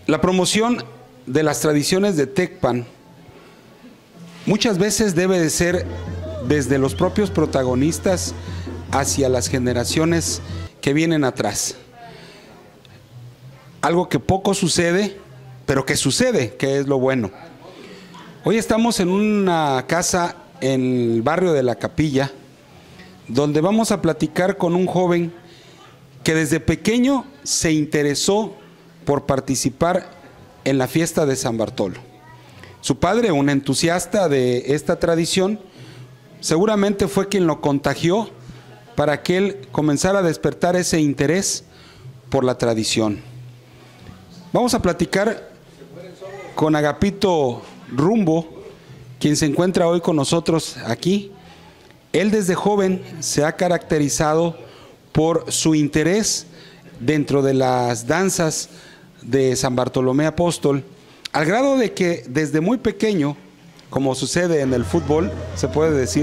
La promoción de las tradiciones de Tecpan muchas veces debe de ser desde los propios protagonistas hacia las generaciones que vienen atrás. Algo que poco sucede, pero que sucede, que es lo bueno. Hoy estamos en una casa en el barrio de La Capilla, donde vamos a platicar con un joven que desde pequeño se interesó por participar en la fiesta de San Bartolo. Su padre, un entusiasta de esta tradición, seguramente fue quien lo contagió para que él comenzara a despertar ese interés por la tradición. Vamos a platicar con Agapito Rumbo, quien se encuentra hoy con nosotros aquí. Él desde joven se ha caracterizado por su interés dentro de las danzas de San Bartolomé Apóstol, al grado de que desde muy pequeño, como sucede en el fútbol, se puede decir,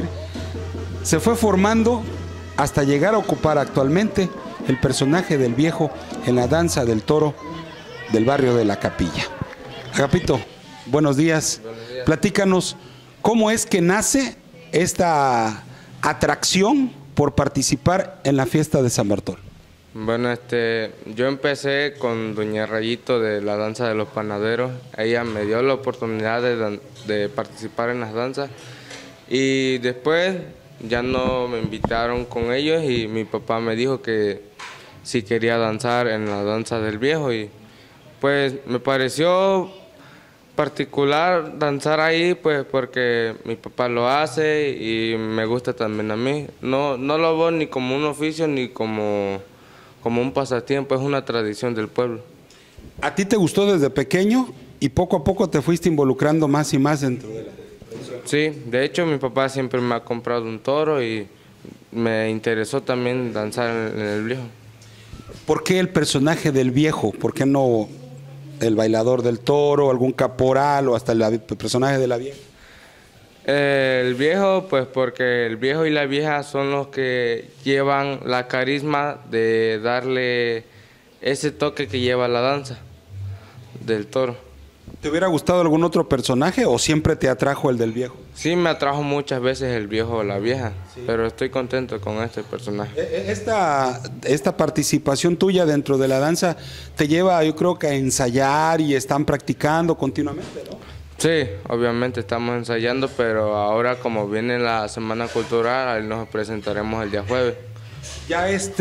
se fue formando hasta llegar a ocupar actualmente el personaje del viejo en la danza del toro del barrio de La Capilla. Agapito, buenos días. Buenos días. Platícanos, ¿cómo es que nace esta atracción por participar en la fiesta de San Bartolo? Bueno, yo empecé con Doña Rayito de la danza de los panaderos. Ella me dio la oportunidad de participar en las danzas y después ya no me invitaron con ellos y mi papá me dijo que si quería danzar en la danza del viejo y pues me pareció particular danzar ahí, pues porque mi papá lo hace y me gusta también a mí. No lo veo ni como un oficio ni como un pasatiempo, es una tradición del pueblo. ¿A ti te gustó desde pequeño y poco a poco te fuiste involucrando más y más dentro de la tradición? Sí, de hecho mi papá siempre me ha comprado un toro y me interesó también danzar en el viejo. ¿Por qué el personaje del viejo? ¿Por qué no el bailador del toro, algún caporal o hasta el personaje de la vieja? El viejo, pues porque el viejo y la vieja son los que llevan la carisma de darle ese toque que lleva la danza del toro. ¿Te hubiera gustado algún otro personaje o siempre te atrajo el del viejo? Sí, me atrajo muchas veces el viejo o la vieja, sí, pero estoy contento con este personaje. Esta participación tuya dentro de la danza te lleva, yo creo, que a ensayar y están practicando continuamente, ¿no? Sí, obviamente estamos ensayando, pero ahora como viene la Semana Cultural, ahí nos presentaremos el día jueves. Ya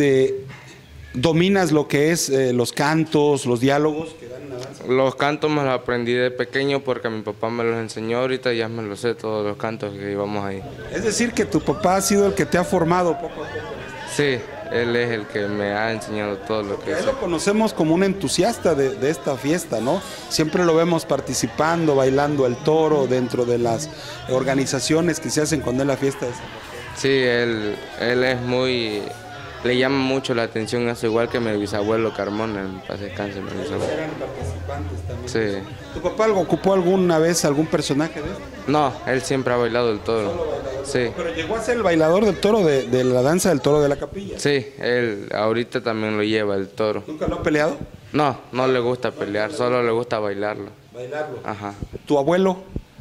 dominas lo que es los cantos, los diálogos que dan en la danza. Los cantos me los aprendí de pequeño porque mi papá me los enseñó, ahorita ya me los sé todos los cantos que íbamos ahí. Es decir, que tu papá ha sido el que te ha formado poco a poco. Sí, él es el que me ha enseñado todo lo que sé. Lo conocemos como un entusiasta de esta fiesta, ¿no? Siempre lo vemos participando, bailando el toro dentro de las organizaciones que se hacen cuando es la fiesta de San Bartolo. Sí, él es muy... Le llama mucho la atención, es igual que mi bisabuelo Carmona, en paz descanse, mi bisabuelo. Eran participantes también. Sí. ¿Tu papá ocupó alguna vez algún personaje de esto? No, él siempre ha bailado el toro. Sí. Pero llegó a ser el bailador del toro de la danza del toro de La Capilla. Sí, él ahorita también lo lleva el toro. ¿Nunca lo ha peleado? No le gusta pelear, solo le gusta bailarlo. Bailarlo. Ajá. ¿Tu abuelo?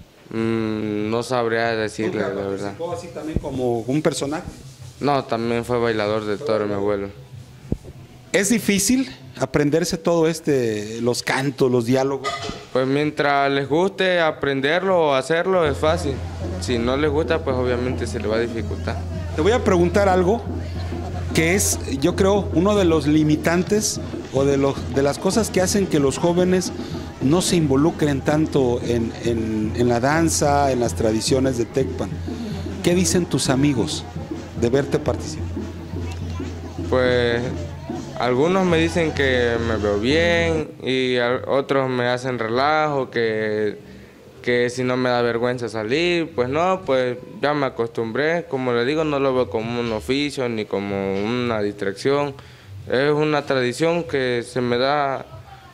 No sabría decirle la verdad. ¿Participó así también como un personaje? No, también fue bailador del toro mi abuelo. ¿Es difícil aprenderse todo los cantos, los diálogos? Pues mientras les guste aprenderlo o hacerlo es fácil. Si no les gusta, pues obviamente se le va a dificultar. Te voy a preguntar algo que es, yo creo, uno de los limitantes o de las cosas que hacen que los jóvenes no se involucren tanto en la danza, en las tradiciones de Tecpan. ¿Qué dicen tus amigos de verte participar? Pues algunos me dicen que me veo bien y otros me hacen relajo, que si no me da vergüenza salir. Pues no, pues ya me acostumbré. Como le digo, no lo veo como un oficio ni como una distracción. Es una tradición que se me da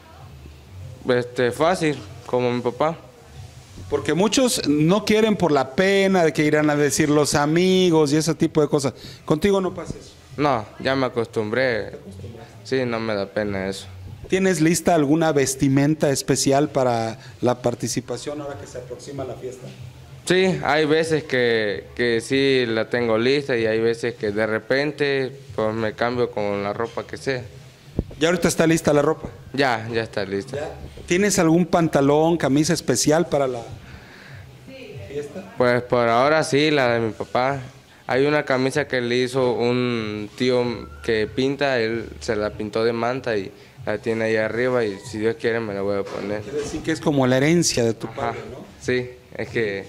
fácil, como mi papá. Porque muchos no quieren por la pena de que irán a decir los amigos y ese tipo de cosas. ¿Contigo no pasa eso? No, ya me acostumbré. Sí, no me da pena eso. ¿Tienes lista alguna vestimenta especial para la participación ahora que se aproxima la fiesta? Sí, hay veces que sí la tengo lista y hay veces que de repente pues me cambio con la ropa que sea. ¿Ya ahorita está lista la ropa? Ya está lista. ¿Ya? ¿Tienes algún pantalón, camisa especial para la fiesta? Pues por ahora sí, la de mi papá. Hay una camisa que le hizo un tío que pinta, él se la pintó de manta y la tiene ahí arriba y si Dios quiere me la voy a poner. Quiere decir que es como la herencia de tu Ajá, padre, ¿no? sí, es que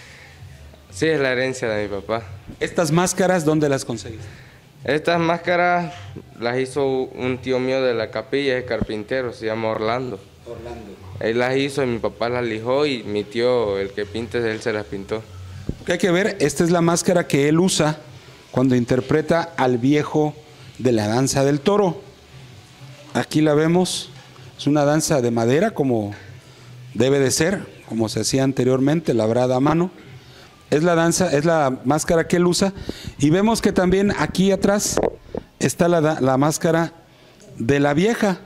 sí es la herencia de mi papá. ¿Estas máscaras dónde las conseguiste? Estas máscaras las hizo un tío mío de la capilla, es carpintero, se llama Orlando. Orlando. Él las hizo y mi papá las lijó y mi tío, el que pinta, él se las pintó. Que hay que ver, esta es la máscara que él usa cuando interpreta al viejo de la danza del toro. Aquí la vemos, es una danza de madera como debe de ser, como se hacía anteriormente, labrada a mano. Es la danza, es la máscara que él usa. Y vemos que también aquí atrás está la máscara de la vieja,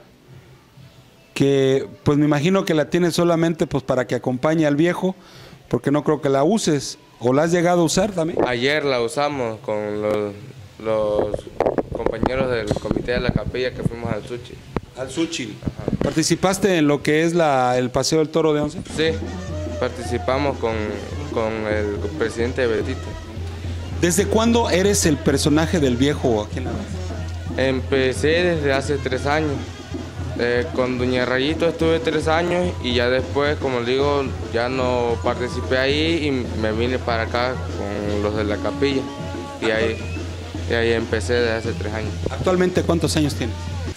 que pues me imagino que la tienes solamente pues para que acompañe al viejo, porque no creo que la uses. ¿O la has llegado a usar también? Ayer la usamos con los compañeros del comité de la capilla que fuimos al Suchi. Al Suchi. ¿Participaste en lo que es el Paseo del Toro de Once? Sí, participamos con el presidente Betito. ¿Desde cuándo eres el personaje del viejo aquí en la danza? Empecé desde hace 3 años. Con Doña Rayito estuve 3 años y ya después, como digo, ya no participé ahí y me vine para acá con los de la capilla. Y ahí empecé desde hace 3 años. ¿Actualmente cuántos años tienes?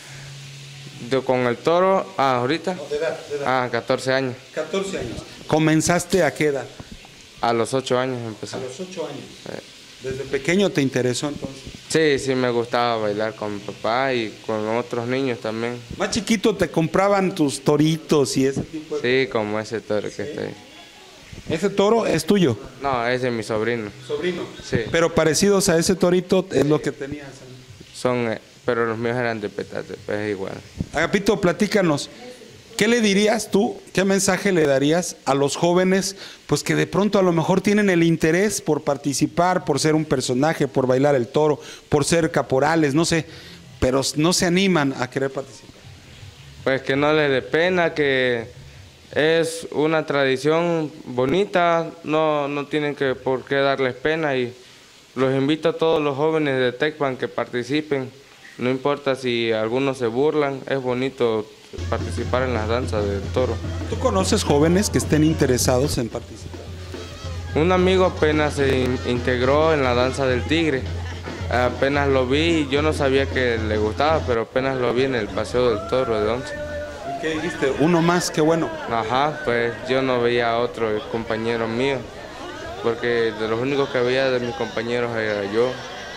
Con el toro, ahorita. De edad. 14 años. 14 años. ¿Comenzaste a qué edad? A los 8 años empecé. A los 8 años. ¿Desde pequeño te interesó entonces? Sí, me gustaba bailar con mi papá y con otros niños también. Más chiquito te compraban tus toritos y ese tipo de... Sí, como ese toro que está ahí. ¿Ese toro es tuyo? No, ese es mi sobrino. ¿Sobrino? Sí. Pero parecidos a ese torito es lo que tenías. Pero los míos eran de petate, pues es igual. Agapito, platícanos. ¿Qué le dirías tú, qué mensaje le darías a los jóvenes, pues que de pronto a lo mejor tienen el interés por participar, por ser un personaje, por bailar el toro, por ser caporales, no sé, pero no se animan a querer participar? Pues que no les dé pena, que es una tradición bonita, no tienen por qué darles pena y los invito a todos los jóvenes de Tecpan que participen, no importa si algunos se burlan, es bonito participar en las danzas del toro. ¿Tú conoces jóvenes que estén interesados en participar? Un amigo apenas se integró en la danza del tigre, apenas lo vi, yo no sabía que le gustaba, pero apenas lo vi en el Paseo del Toro de Once. ¿Y qué dijiste? Uno más, qué bueno. Ajá, pues yo no veía a otro compañero mío, porque de los únicos que veía de mis compañeros era yo,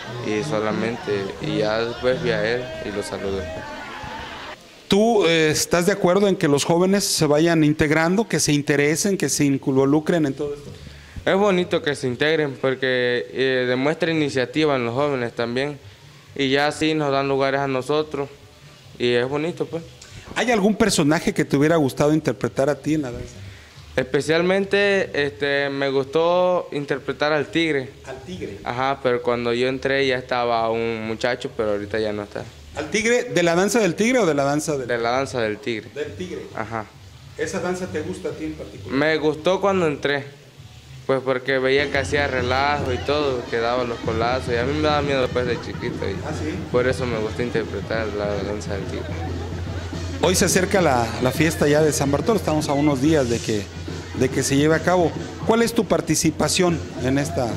y ya después vi a él y lo saludé. ¿Tú estás de acuerdo en que los jóvenes se vayan integrando, que se interesen, que se involucren en todo esto? Es bonito que se integren porque demuestra iniciativa en los jóvenes también y ya así nos dan lugares a nosotros y es bonito pues. ¿Hay algún personaje que te hubiera gustado interpretar a ti en la danza? Especialmente me gustó interpretar al tigre. Al tigre. Ajá, pero cuando yo entré ya estaba un muchacho, pero ahorita ya no está. ¿Al tigre? ¿De la danza del tigre o de la danza del...? De la danza del tigre. Del tigre. Ajá. ¿Esa danza te gusta a ti en particular? Me gustó cuando entré, pues porque veía que hacía relajo y todo, que daba los colazos, y a mí me daba miedo después de chiquito. Y ¿sí? por eso me gusta interpretar la danza del tigre. Hoy se acerca la fiesta ya de San Bartolo, estamos a unos días de que se lleve a cabo. ¿Cuál es tu participación en esta?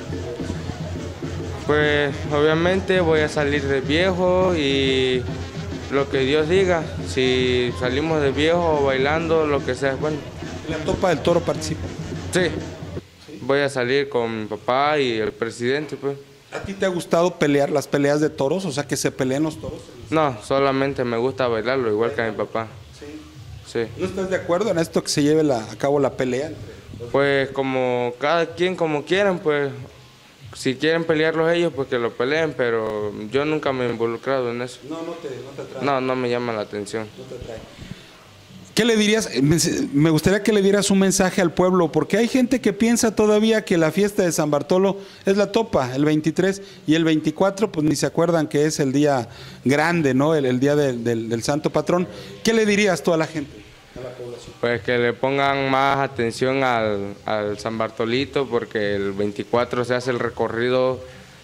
Pues obviamente voy a salir de viejo y lo que Dios diga, si salimos de viejo bailando, lo que sea, bueno. ¿En la Topa del Toro participa? Sí, voy a salir con mi papá y el presidente, pues. ¿A ti te ha gustado pelear las peleas de toros? O sea, que se peleen los toros. No, solamente me gusta bailarlo, igual que a mi papá. Sí. ¿No estás de acuerdo en esto que se lleve a cabo la pelea? Pues como cada quien como quieran, pues si quieren pelearlos ellos, pues que lo peleen, pero yo nunca me he involucrado en eso. No te atrae. No, no me llama la atención. No te atrae. ¿Qué le dirías? Me gustaría que le dieras un mensaje al pueblo, porque hay gente que piensa todavía que la fiesta de San Bartolo es la topa, el 23, y el 24, pues ni se acuerdan que es el día grande, ¿no? El día del santo patrón. ¿Qué le dirías tú a la gente, a la población? Pues que le pongan más atención al San Bartolito, porque el 24 se hace el recorrido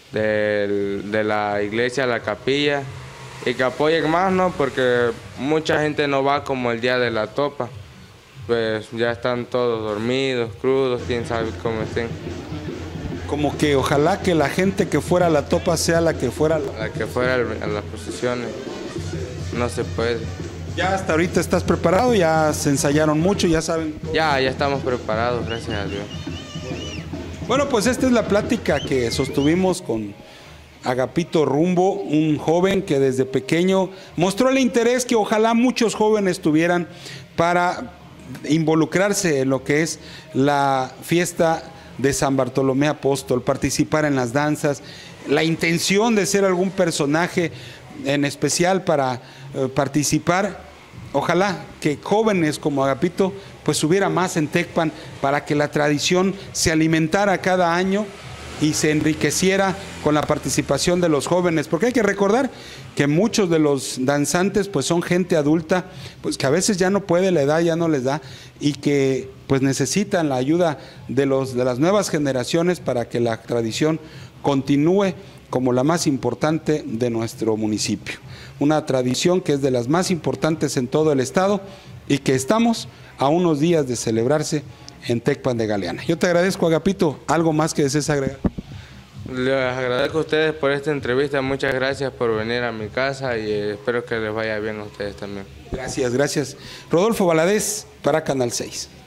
de la iglesia a la capilla, y que apoyen más, ¿no? Porque mucha gente no va como el día de la topa, pues ya están todos dormidos, crudos, quién sabe cómo estén. Como que ojalá que la gente que fuera a la topa sea la que fuera La que fuera a las procesiones, no se puede. Ya hasta ahorita estás preparado, ya se ensayaron mucho, ya saben. Ya estamos preparados, gracias a Dios. Bueno, pues esta es la plática que sostuvimos con Agapito Rumbo, un joven que desde pequeño mostró el interés que ojalá muchos jóvenes tuvieran para involucrarse en lo que es la fiesta de San Bartolomé Apóstol, participar en las danzas, la intención de ser algún personaje en especial para participar. Ojalá que jóvenes como Agapito pues hubiera más en Tecpan para que la tradición se alimentara cada año y se enriqueciera con la participación de los jóvenes, porque hay que recordar que muchos de los danzantes pues son gente adulta, pues que a veces ya no puede, la edad ya no les da, y que pues necesitan la ayuda de las nuevas generaciones para que la tradición continúe como la más importante de nuestro municipio. Una tradición que es de las más importantes en todo el estado y que estamos a unos días de celebrarse en Tecpan de Galeana. Yo te agradezco, Agapito. ¿Algo más que desees agregar? Les agradezco a ustedes por esta entrevista, muchas gracias por venir a mi casa y espero que les vaya bien a ustedes también. Gracias, gracias. Rodolfo Valadez para Canal 6.